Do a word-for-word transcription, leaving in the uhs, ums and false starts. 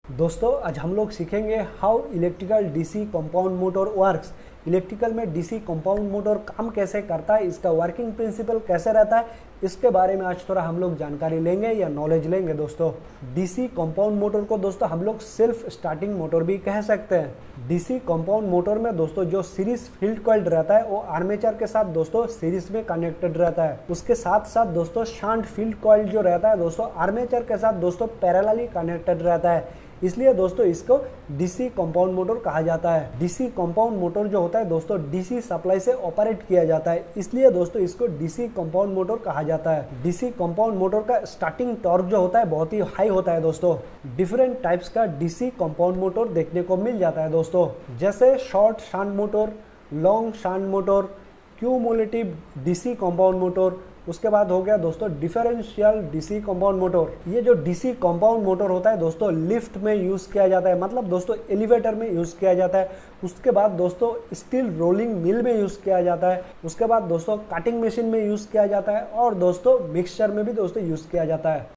दोस्तों आज हम लोग सीखेंगे how electrical DC compound motor works. Electrical में डीसी कंपाउंड मोटर काम कैसे करता है, इसका वर्किंग प्रिंसिपल कैसे रहता है, इसके बारे में आज थोड़ा हम लोग जानकारी लेंगे या नॉलेज लेंगे। दोस्तों डीसी कंपाउंड मोटर को दोस्तों हम लोग सेल्फ स्टार्टिंग मोटर भी कह सकते हैं। डीसी कंपाउंड मोटर में दोस्तों जो सीरीज फील्ड कॉइल रहता है वो आर्मेचर के साथ दोस्तों सीरीज में कनेक्टेड रहता है। उसके साथ साथ दोस्तों शंट फील्ड कॉइल जो रहता है दोस्तों आर्मेचर के साथ दोस्तों पैरेलली कनेक्टेड रहता है, इसलिए दोस्तों इसको डीसी कंपाउंड मोटर कहा जाता है। डीसी कंपाउंड मोटर जो होता है दोस्तों डीसी सप्लाई से ऑपरेट किया जाता है, इसलिए दोस्तों इसको डीसी कंपाउंड मोटर कहा जाता है। डीसी कंपाउंड मोटर का स्टार्टिंग टॉर्क जो होता है बहुत ही हाई होता है। दोस्तों डिफरेंट टाइप्स का डीसी कंपाउंड मोटर देखने को मिल जाता है दोस्तों, जैसे short shunt motor, long shunt motor, cumulative DC compound motor. उसके बाद हो गया दोस्तों डिफरेंशियल डीसी कंपाउंड मोटर। ये जो डीसी कंपाउंड मोटर होता है दोस्तों लिफ्ट में यूज किया जाता है, मतलब दोस्तों एलिवेटर में यूज किया जाता है। उसके बाद दोस्तों स्टील रोलिंग मिल में यूज किया जाता है। उसके बाद दोस्तों कटिंग मशीन में यूज किया जाता है और दोस्तों मिक्सचर में भी दोस्तों यूज किया जाता है।